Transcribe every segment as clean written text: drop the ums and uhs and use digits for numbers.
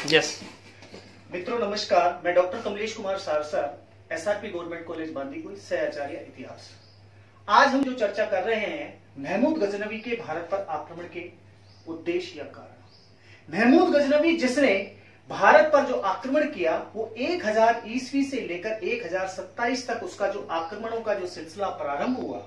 Yes मित्रों नमस्कार, मैं doctor Kamlesh Kumar Sarsar, SRP government college Bandikui, सह आचार्य इतिहास। आज हम जो चर्चा कर रहे हैं महमूद गजनवी के भारत पर आक्रमण के उद्देश्य या कारण। महमूद गजनवी जिसने भारत पर जो आक्रमण किया वो 1000 ईस्वी से लेकर 1027 तक उसका जो आक्रमणों का जो सिलसिला प्रारंभ हुआ,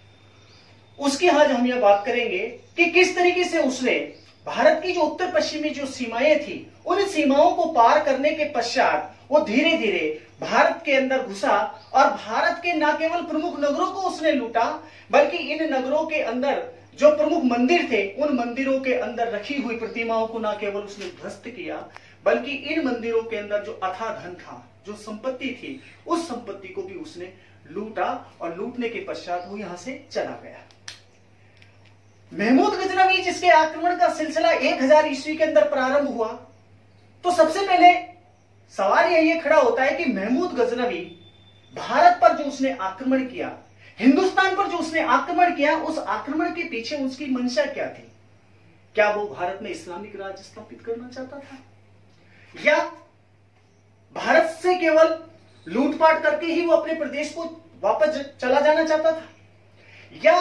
उसकी आज हम यह बात करेंगे कि किस तरीके से उसने भारत की जो उत्तर पश्चिमी जो सीमाएं थी, उन सीमाओं को पार करने के पश्चात वो धीरे धीरे भारत के अंदर घुसा और भारत के न केवल प्रमुख नगरों को उसने लूटा, बल्कि इन नगरों के अंदर जो प्रमुख मंदिर थे, उन मंदिरों के अंदर रखी हुई प्रतिमाओं को न केवल उसने ध्वस्त किया, बल्कि इन मंदिरों के अंदर जो अथाह धन था, जो संपत्ति थी, उस संपत्ति को भी उसने लूटा और लूटने के पश्चात वो यहां से चला गया। महमूद गजनवी जिसके आक्रमण का सिलसिला 1000 ईस्वी के अंदर प्रारंभ हुआ, तो सबसे पहले सवाल यह खड़ा होता है कि महमूद गजनवी भारत पर जो उसने आक्रमण किया, हिंदुस्तान पर जो उसने आक्रमण किया, उस आक्रमण के पीछे उसकी मंशा क्या थी? क्या वो भारत में इस्लामिक राज्य स्थापित करना चाहता था, या भारत से केवल लूटपाट करके ही वो अपने प्रदेश को वापस चला जाना चाहता था, या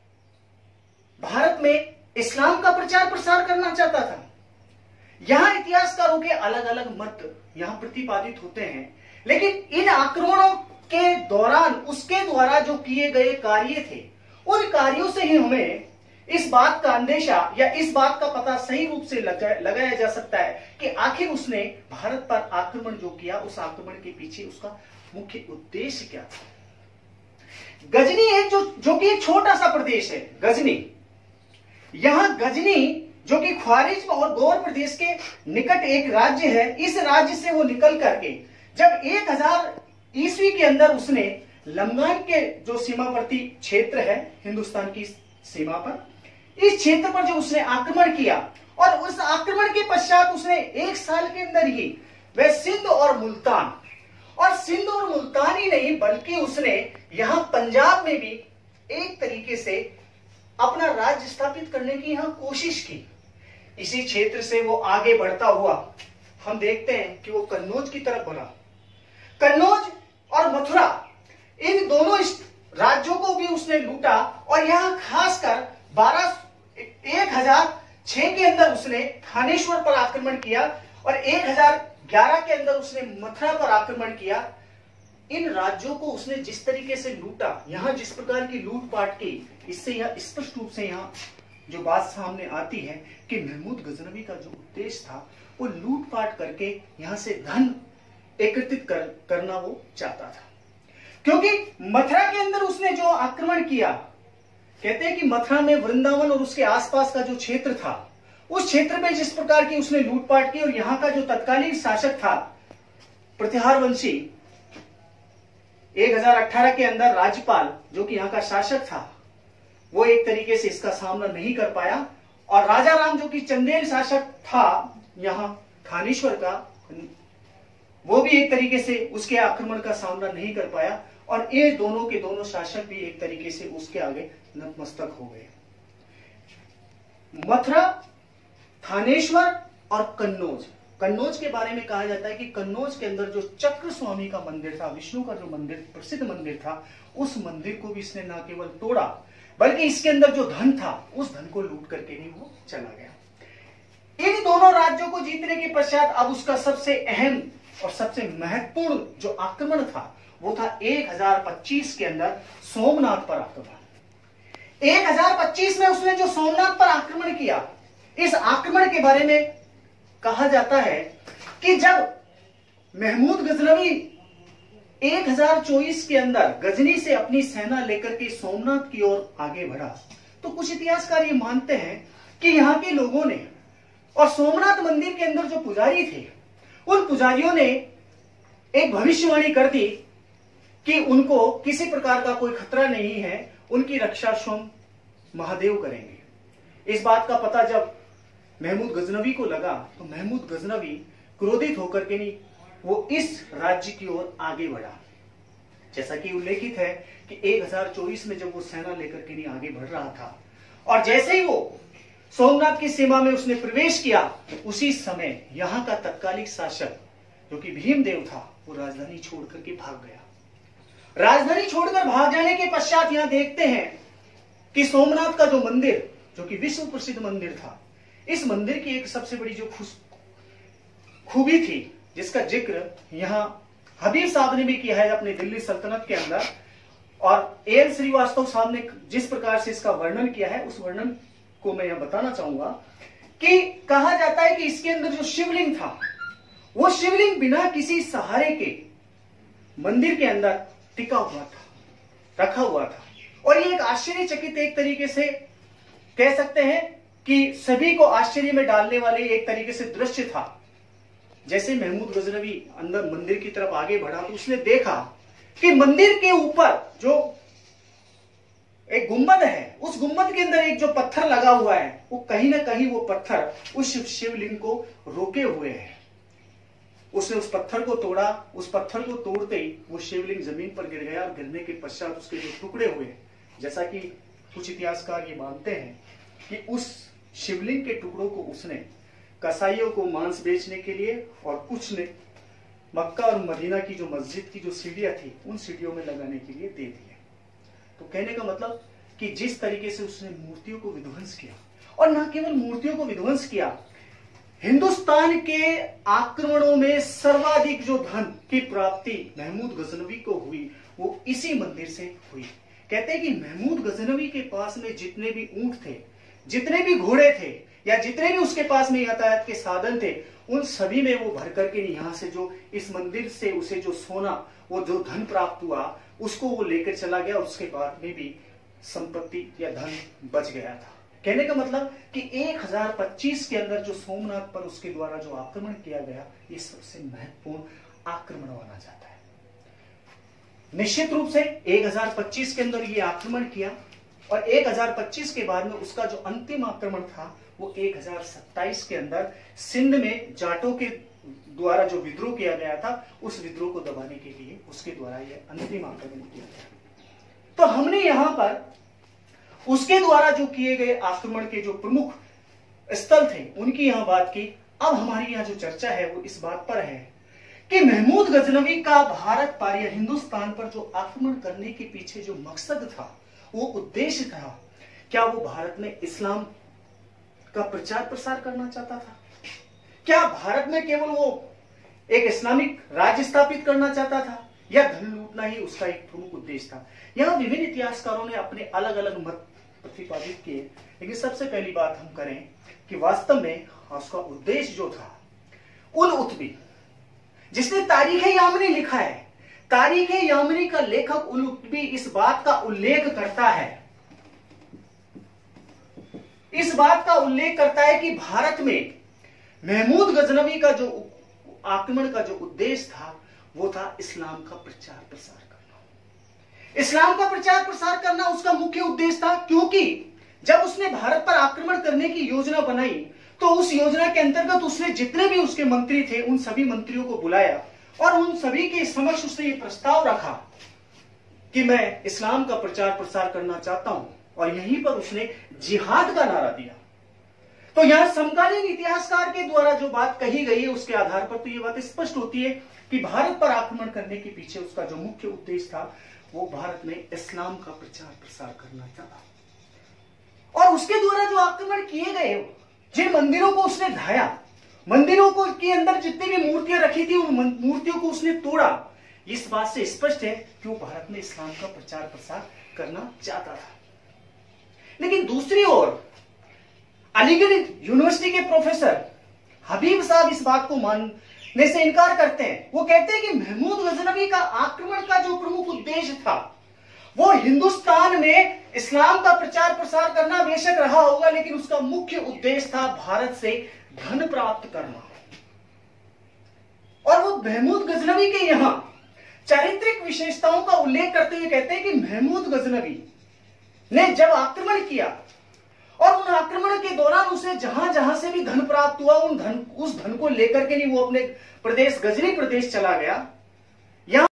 भारत में इस्लाम का प्रचार प्रसार करना चाहता था? यहां इतिहासकारों के अलग अलग मत यहां प्रतिपादित होते हैं, लेकिन इन आक्रमणों के दौरान उसके द्वारा जो किए गए कार्य थे, उन कार्यों से ही हमें इस बात का अंदेशा या इस बात का पता सही रूप से लगाया जा सकता है कि आखिर उसने भारत पर आक्रमण जो किया, उस आक्रमण के पीछे उसका मुख्य उद्देश्य क्या था। गजनी एक जो कि एक छोटा सा प्रदेश है, गजनी। यहां गजनी जो कि ख्वारिज्म और गौर प्रदेश के निकट एक राज्य है, इस राज्य से वो निकल करके जब 1000 ईस्वी के अंदर उसने लंगान के जो सीमावर्ती क्षेत्र है हिंदुस्तान की सीमा पर, इस क्षेत्र पर जो उसने आक्रमण किया, और उस आक्रमण के पश्चात उसने 1 साल के अंदर ही वह सिंध और मुल्तान ही नहीं, बल्कि उसने यहां पंजाब में भी एक तरीके से अपना राज्य स्थापित करने की यहां कोशिश की। इसी क्षेत्र से वो आगे बढ़ता हुआ हम देखते हैं कि वो कन्नौज की तरफ बढ़ा। कन्नौज और मथुरा, इन दोनों राज्यों को भी उसने लूटा, और यहां खासकर 1006 के अंदर उसने थानेश्वर पर आक्रमण किया, और 1011 के अंदर उसने मथुरा पर आक्रमण किया। इन राज्यों को उसने जिस तरीके से लूटा, यहां जिस प्रकार की लूटपाट की, इससे यह स्पष्ट रूप से यहां जो बात सामने आती है कि महमूद गजनवी का जो उद्देश्य था वो लूटपाट करके यहां से धन एकत्रित करना वो चाहता था। क्योंकि मथुरा के अंदर उसने जो आक्रमण किया, कहते हैं कि मथुरा में वृंदावन और उसके आसपास का जो क्षेत्र था, उस क्षेत्र में जिस प्रकार की उसने लूटपाट की, और यहां का जो तत्कालीन शासक था प्रतिहार वंशी, 1018 के अंदर राज्यपाल जो कि यहां का शासक था, वो एक तरीके से इसका सामना नहीं कर पाया, और राजा राम जो कि चंदेल शासक था यहां थानेश्वर का, वो भी एक तरीके से उसके आक्रमण का सामना नहीं कर पाया, और ये दोनों के दोनों शासक भी एक तरीके से उसके आगे नतमस्तक हो गए। मथुरा, थानेश्वर और कन्नौज के बारे में कहा जाता है कि कन्नौज के अंदर जो चक्र स्वामी का मंदिर था, विष्णु का जो मंदिर, प्रसिद्ध मंदिर था, उस मंदिर को भी इसने न केवल तोड़ा, बल्कि इसके अंदर जो धन था, उस धन को लूट करके भी वो चला गया। इन दोनों राज्यों को जीतने के पश्चात अब उसका सबसे अहम और सबसे महत्वपूर्ण जो आक्रमण था, वो था 1025 के अंदर सोमनाथ पर आक्रमण। 1025 में उसने जो सोमनाथ पर आक्रमण किया, इस आक्रमण के बारे में कहा जाता है कि जब महमूद गजनवी 1024 के अंदर गजनी से अपनी सेना लेकर के सोमनाथ की ओर आगे बढ़ा, तो कुछ इतिहासकार ये मानते हैं कि यहाँ के लोगों ने और सोमनाथ मंदिर के अंदर जो पुजारी थे, उन पुजारियों ने एक भविष्यवाणी कर दी कि उनको किसी प्रकार का कोई खतरा नहीं है, उनकी रक्षा स्वयं महादेव करेंगे। इस बात का पता जब महमूद गजनवी को लगा, तो महमूद गजनवी क्रोधित होकर के नहीं, वो इस राज्य की ओर आगे बढ़ा। जैसा कि उल्लेखित है कि 1024 में जब वो सेना लेकर के नहीं आगे बढ़ रहा था, और जैसे ही वो सोमनाथ की सीमा में उसने प्रवेश किया, उसी समय यहां का तत्कालिक शासक जो कि भीमदेव था, वो राजधानी छोड़कर के भाग गया। राजधानी छोड़कर भाग जाने के पश्चात यहां देखते हैं कि सोमनाथ का जो मंदिर, जो कि विश्व प्रसिद्ध मंदिर था, इस मंदिर की एक सबसे बड़ी जो खूबी थी, जिसका जिक्र यहां हबीब साहब ने भी किया है अपनी दिल्ली सल्तनत के अंदर, और एएन श्रीवास्तव साहब ने जिस प्रकार से इसका वर्णन किया है, उस वर्णन को मैं यहां बताना चाहूंगा कि कहा जाता है कि इसके अंदर जो शिवलिंग था, वो शिवलिंग बिना किसी सहारे के मंदिर के अंदर टिका हुआ था, रखा हुआ था। और ये एक आश्चर्यचकित, एक तरीके से कह सकते हैं कि सभी को आश्चर्य में डालने वाले एक तरीके से दृश्य था। जैसे महमूद गजनवी अंदर मंदिर की तरफ आगे बढ़ा तो उसने देखा कि मंदिर के ऊपर जो एक गुंबद है, उस गुंबद के अंदर एक जो पत्थर लगा हुआ है, वो कहीं ना कहीं वो पत्थर उस शिवलिंग को रोके हुए है। उसने उस पत्थर को तोड़ा, उस पत्थर को तोड़ते ही वो शिवलिंग जमीन पर गिर गया, और गिरने के पश्चात उसके जो टुकड़े हुए, जैसा कि कुछ इतिहासकार ये मानते हैं कि उस शिवलिंग के टुकड़ों को उसने कसाईयों को मांस बेचने के लिए, और कुछ ने मक्का और मदीना की जो मस्जिद की जो सीढ़ियां थी, उन सीढ़ियों में लगाने के लिए दे दिए। तो कहने का मतलब कि जिस तरीके से उसने मूर्तियों को विध्वंस किया, और न केवल मूर्तियों को विध्वंस किया, हिंदुस्तान के आक्रमणों में सर्वाधिक जो धन की प्राप्ति महमूद गजनवी को हुई, वो इसी मंदिर से हुई। कहते हैं कि महमूद गजनवी के पास में जितने भी ऊंट थे, जितने भी घोड़े थे, या जितने भी उसके पास में यातायात के साधन थे, उन सभी में वो भर करके यहां से जो इस मंदिर से उसे जो सोना, वो जो धन प्राप्त हुआ, उसको वो लेकर चला गया। उसके बाद में भी संपत्ति या धन बच गया था। कहने का मतलब कि 1025 के अंदर जो सोमनाथ पर उसके द्वारा जो आक्रमण किया गया, ये सबसे महत्वपूर्ण आक्रमण माना जाता है। निश्चित रूप से 1025 के अंदर ये आक्रमण किया, और 1025 के बाद में उसका जो अंतिम आक्रमण था, वो 1027 के अंदर सिंध में जाटों के द्वारा जो विद्रोह किया गया था, उस विद्रोह को दबाने के लिए उसके द्वारा यह अंतिम आक्रमण किया गया। तो हमने यहां पर उसके द्वारा जो किए गए आक्रमण के जो प्रमुख स्थल थे, उनकी यहां बात की। अब हमारी यहां जो चर्चा है वो इस बात पर है कि महमूद गजनवी का भारत पर या हिंदुस्तान पर जो आक्रमण करने के पीछे जो मकसद था, वो उद्देश्य था, क्या वो भारत में इस्लाम का प्रचार प्रसार करना चाहता था? क्या भारत में केवल वो एक इस्लामिक राज्य स्थापित करना चाहता था, या धन लूटना ही उसका एक प्रमुख उद्देश्य था? यहां विभिन्न इतिहासकारों ने अपने अलग अलग मत प्रतिपादित किए, लेकिन सबसे पहली बात हम करें कि वास्तव में उसका उद्देश्य जो था, उल उत्बी, जिसने तारीख-ए यामनी लिखा है, तारीख-ए यामनी का लेखक उल उत्बी इस बात का उल्लेख करता है, इस बात का उल्लेख करता है कि भारत में महमूद गजनवी का जो आक्रमण का जो उद्देश्य था, वो था इस्लाम का प्रचार प्रसार करना। इस्लाम का प्रचार प्रसार करना उसका मुख्य उद्देश्य था, क्योंकि जब उसने भारत पर आक्रमण करने की योजना बनाई, तो उस योजना के अंतर्गत उसने जितने भी उसके मंत्री थे, उन सभी मंत्रियों को बुलाया, और उन सभी के समक्ष उसने ये प्रस्ताव रखा कि मैं इस्लाम का प्रचार प्रसार करना चाहता हूं, और यहीं पर उसने जिहाद का नारा दिया। तो यहां समकालीन इतिहासकार के द्वारा जो बात कही गई है, उसके आधार पर तो यह बात स्पष्ट होती है कि भारत पर आक्रमण करने के पीछे उसका जो मुख्य उद्देश्य था, वो भारत में इस्लाम का प्रचार प्रसार करना था। और उसके द्वारा जो आक्रमण किए गए, जिन मंदिरों को उसने ढाया, मंदिरों को के अंदर जितनी भी मूर्तियां रखी थी, उन मूर्तियों को उसने तोड़ा, इस बात से स्पष्ट है कि वो भारत में इस्लाम का प्रचार प्रसार करना चाहता था। लेकिन दूसरी ओर अलीगढ़ यूनिवर्सिटी के प्रोफेसर हबीब साहब इस बात को मानने से इनकार करते हैं। वो कहते हैं कि महमूद गजनवी का आक्रमण का जो प्रमुख उद्देश्य था, वो हिंदुस्तान में इस्लाम का प्रचार प्रसार करना बेशक रहा होगा, लेकिन उसका मुख्य उद्देश्य था भारत से धन प्राप्त करना। और वो महमूद गजनवी के यहां चारित्रिक विशेषताओं का उल्लेख करते हुए कहते हैं कि महमूद गजनवी ने जब आक्रमण किया, और उन आक्रमण के दौरान उसे जहां जहां से भी धन प्राप्त हुआ, उस धन को लेकर के नहीं वो अपने प्रदेश गजनी प्रदेश चला गया।